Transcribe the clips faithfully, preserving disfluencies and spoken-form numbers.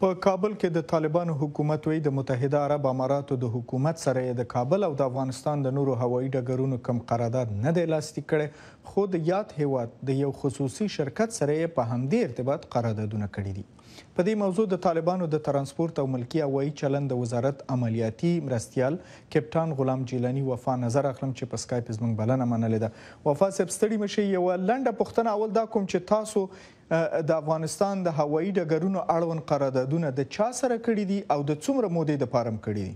په کابل کې د طالبانو حکومت وی د متحده عرب اماراتو د حکومت سره د کابل او د افغانستان د نورو هوایي ډګرونو کم قرارداد نه دی لاسلیک کړی، خو د یاد هیواد د یو خصوصي شرکت سره په همدې ارتباط قراردادونه کړي دي. په دې موضوع د طالبانو د ترانسپورت او ملکی هوایي چلند د وزارت عملیاتي مرستیال کپټان غلام جیلانی وفا نظر اخلم چې په سکایپ زموږ بلنه منلې ده. وفا صاحب ستړي مشي، یوه لنډه پوښتنه اول دا کوم چې تاسو د افغانستان د هوایي ډګرونو اړوند قراردادونه د چا سره کړي دي او د څومره مودې دپاره هم کړي دي؟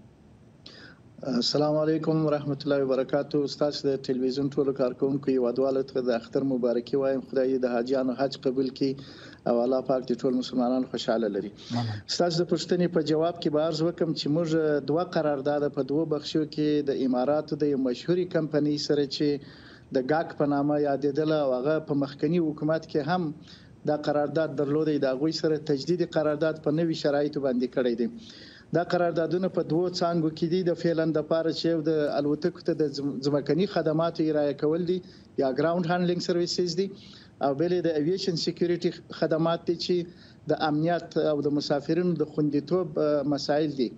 السلام علیکم ورحمت الله وبرکاتو. ستاسو د تلویزیون ټولو کارکونکو هیوادوالو ته د اختر مبارکي وایم. خدای د حاجیانو حج قبول کړي او الله پاک د ټول مسلمانانو خوشاله لري. ستاسو د پوښتنې په جواب کې به عرض وکړم چې موږ دوه قرارداد په دوه بخشو کې د اماراتو د یو مشهوري کمپنۍ سره چې د ګاک په نامه یادېدله او هغه په مخکنی حکومت کې هم دا قرارداد درلودی، د هغوی سره تجدید قرارداد په نوي شرایطو باندې کړی دی. دا قراردادونه په دوه څانګو کې دي. د فعلن دپاره چې د الوتکو ته د ځمکني خدماتو ارائه کول دي یا ګراوند هانډلینګ سرویسز دي، او بل د ایویشن سکیورټي خدمات دي چې د امنیت او د مسافرینو د خوندیتوب مسایل دي.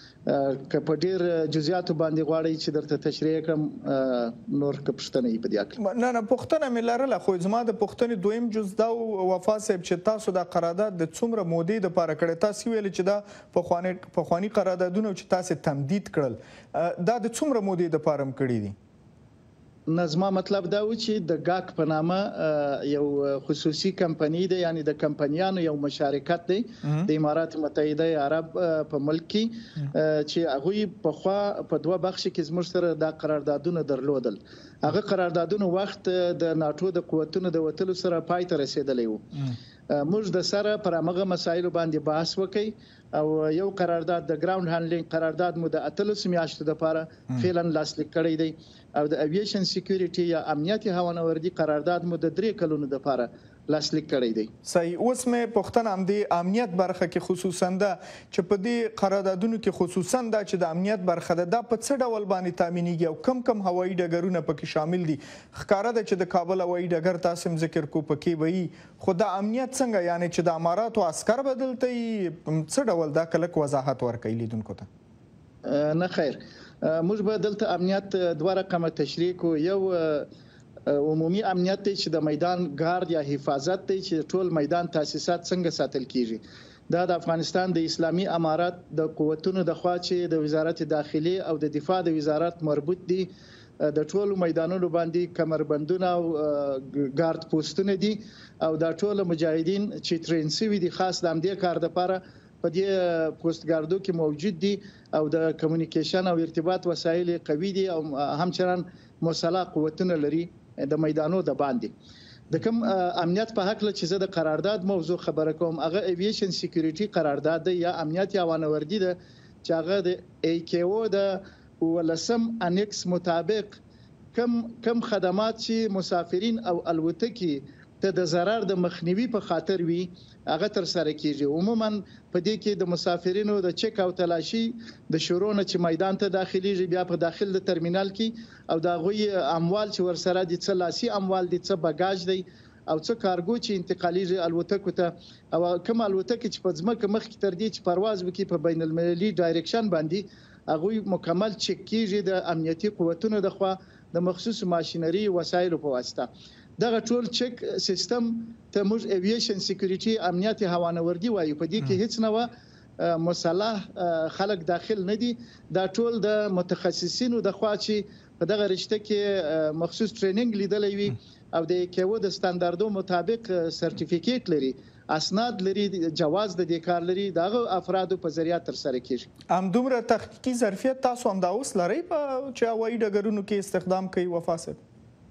که په ډیر جزئیاتو باندې غواړئ چې درته تشریح کړم نور که پوښتنه یې په دې اړه؟ نه نه پوښتنه مې لرله، خو زما د پوښتنې دویم جز دا وفا صاحب چې تاسو دا قرارداد د څومره مودې دپاره کړی؟ تاسو ویلې چې دا پخواني قراردادونه چې تاسو تمدید کړل دا د څومره مودې دپاره هم کړي دي؟ نه، زما مطلب دا و چې د ګاک په نامه یو خصوصي کمپنۍ ده، یعنی د کمپنیانو یو مشارکت دی د امارات متحده عرب په ملک کې چې هغوی پخوا په دوه بخش کې زموږ سره دا قراردادونه درلودل. هغه قراردادونه وخت د ناټو د قوتونو د وتلو سره پای ته رسېدلی و. موږ د سره پر هغه مسایلو باندې بحث وکړ او یو قرارداد د ګراوند هانډلینګ قرارداد مو د اتلس میاشتو دپاره فعلا لاسلیک کړی دی، او د ایویشن سکیورټي یا امنیتي هوانوردي قرارداد مو د درې کلونو دپاره لاسلیک کړی دی. صحیح. اوس مې پوښتنه همدې امنیت برخه کې خصوصا ده چې په دې قراردادونو کې خصوصا دا چې د امنیت برخه ده، دا په څه ډول باندې تامینېږي او کم کم هوایي ډګرونه پکې شامل دي؟ ښکاره ده چې د کابل هوایي ډګر تاسو هم ذکر کو پکې به وي، خو دا امنیت څنګه، یعنې چې د اماراتو عسکر به دلته وي څه ډول؟ دا کلک وضاحت ورکوي لیدونکو ته. نه خیر، موږ به دلته امنیت دوه رقمه تشریح کو. یو عمومي امنیت دی چې د میدان ګارد یا حفاظت دی چې ټول میدان تاسیسات څنګه ساتل کیږي. دا د افغانستان د اسلامي امارات د قوتونو د خوا چې د وزارت داخلي او د دفاع د وزارت مربوط دي، د ټولو میدانونو باندې کمربندونه او ګارد پوسټونه دي، او دا ټول مجاهدین چې ترین شوي دي خاص د همدې کار دپاره په دې پوسټ ګاردو کې موجود دي، او د کمیونیکیشن او ارتباط وسایل قوي دي، او همچنان مسلح قوتونه لري د میدانو د باندې. د کوم امنیت په حق چې زه د قرارداد موضوع خبره کوم، هغه ایویشن سکیورټي قرارداد دی یا امنیتي هوانوردي ده چې هغه د ای کی او د ولسم انکس مطابق کم کم خدمات چې مسافرین او الوتکې ته د ضرر د مخنیوي په خاطر وي هغه تر سره کیږي. عموما په دې کې د مسافرینو د چک او تلاشي د شروع نه چې میدان ته داخليږي، بیا په داخل د ترمینال کې او د غوي اموال چې ورسره دي، څه لاسي اموال دي، څه بګاج دی او څه کارګو چې انتقاليږي الوتکو ته، او کوم الوتکې چې په ځمکه مخکې تر دې چې پرواز وکړي په بین المللي ډایرکشن باندې، هغوی مکمل چک کیږي د امنیتي قوتونو د خوا د مخصوص ماشینري وسایلو په واسطه. دغه ټول چک سیستم ته موږ ایویشن سکیورټي امنیتي هوانوردي وایو. په دې کې هیڅ نه مسلح خلک داخل نه دي، دا ټول د متخصصینو د خوا چې په دغه رشته کې مخصوص ټریننګ لیدلی وي او د کیو د ستانداردو مطابق سرټیفیکیټ لري، اسناد لري، جواز د دې کار لري، دغه افرادو په ذریعہ تر سره کیږي. همدومره تحقیقي ظرفیت تاسو هم دا اوس لرئ په چې هوایي ډګرونو کې استخدام کوي وفا صاحب؟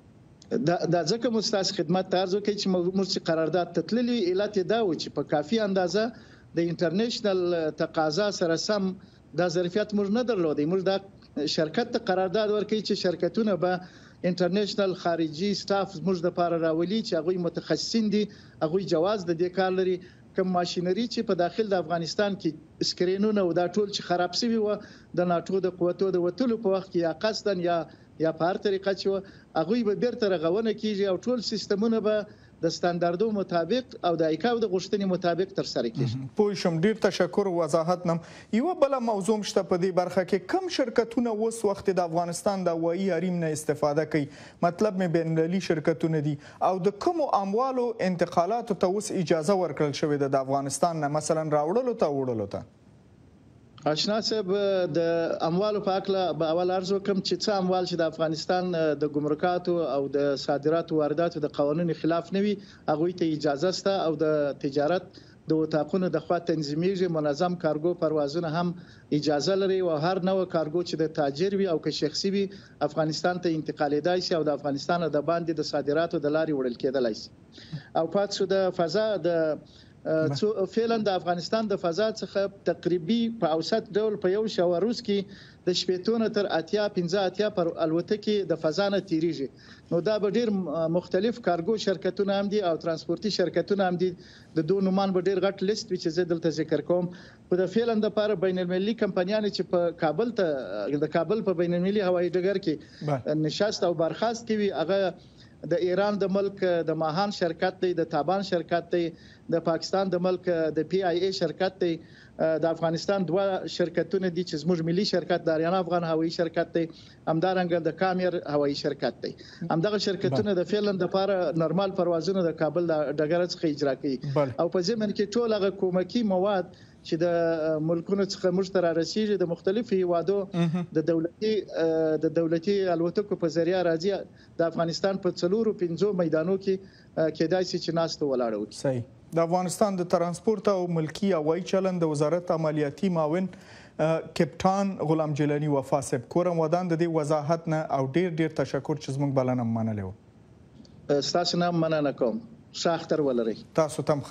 دا ځکه مو ستاسو خدمت ته عرض وکړي چې موږ قرارداد ته تللي، علت یې دا و چې په کافي اندازه د انټرنیشنل تقاضا سره سم دا ظرفیت موږ نه درلودی. موږ دا شرکت ته قرارداد ورکړي چې شرکتونه به انټرنیشنل خارجي سټاف زموږ دپاره راولي چې هغوی متخصصین دي، هغوی جواز د دې کار لري. کوم ماشینري چې په داخل د افغانستان کې سکرینونه او دا ټول چې خراب شوي وو د ناټو د قوتو د وتلو په وخت کې یا قصدن یا یا په هر طریقه چې هغوی به بیرته رغونه کیږي او ټول سیستمونه به د ستاندردو مطابق او د ایکاو د غوښتنې مطابق تر سره کیږي. پوه شم، ډیر تشکر وضاحت نم. یو بل موضوع شته په دې برخه کې، کم شرکتونه اوس وخت د افغانستان د هوایي حریم نه استفاده کوي؟ مطلب مې بین المللي شرکتونه دي، او د کومو اموالو انتقالاتو ته اوس اجازه ورکړل شوې ده د افغانستان نه، مثلا راوړلو ته وړلو ته؟ آشنا صاحب، د اموالو په اړه به اول عرض وکم چې څه اموال چې د افغانستان د ګمرکاتو او د صادراتو وارداتو د قوانینو خلاف نه وي هغه ته اجازه شته، او د تجارت د وټاقونو د خوا تنظیمېږي. منظم کارګو پروازونه هم اجازه لري، او هر نوع کارګو چې د تاجر وي او که شخصي وي افغانستان ته انتقالېدای شي او د افغانستان د باندې د صادراتو د لارې وړل کېدلای شي. او پات شو د فضا د فعلا د افغانستان د فضا څخه تقریبي په اوسط ډول په یو شاو روز کې د شپېتونه تر اتیا پنځه اتیا پر الوتکې د فضا نه تیریږي. نو دا به ډیر مختلف کارګو شرکتونه هم دي او ترانسپورتي شرکتونه هم دي. د دوه نومان به ډیر غټ لیست وي چې زه دلته ذکر کوم. په د فعلا د لپاره بین المللي کمپنیانو چې په کابل ته د کابل په بین المللي هوایي ډګر کې نشست او برخاست کوي، هغه د ایران د ملک د ماهان شرکت دی، د تابان شرکت دی، د پاکستان د ملک د پی آی ای شرکت دی، د افغانستان دوه شرکتونه دي چې زموږ ملي شرکت د اریانا افغان هوایي شرکت دی، همدارنګه د کامیر هوایي شرکت دی. همدغه شرکتونه د فعلا د لپاره نورمال پروازونه د کابل د ډګر څخه اجرا کوي، او په ضمن کې ټول هغه کومکی مواد چې د ملکونو څخه موږ ته رارسیږي د مختلفو هیوادو د دولتي د دولتي الوتکو په ذریعہ راځي د افغانستان په څلورو پنځو میدانو کې کېدای شي چې ناست ولاړ وي. صحیح. د افغانستان د ترانسپورت او ملکی هوایي چلند د وزارت عملیاتي معاون کپټان غلام جیلانی وفا صاحب، کورم ودان د دې وضاحت نه او ډیر ډیر تشکر چې زموږ بلنه منلې و. ستاسو نه مننه کوم. ښه اختر ولرئ. تاسو ته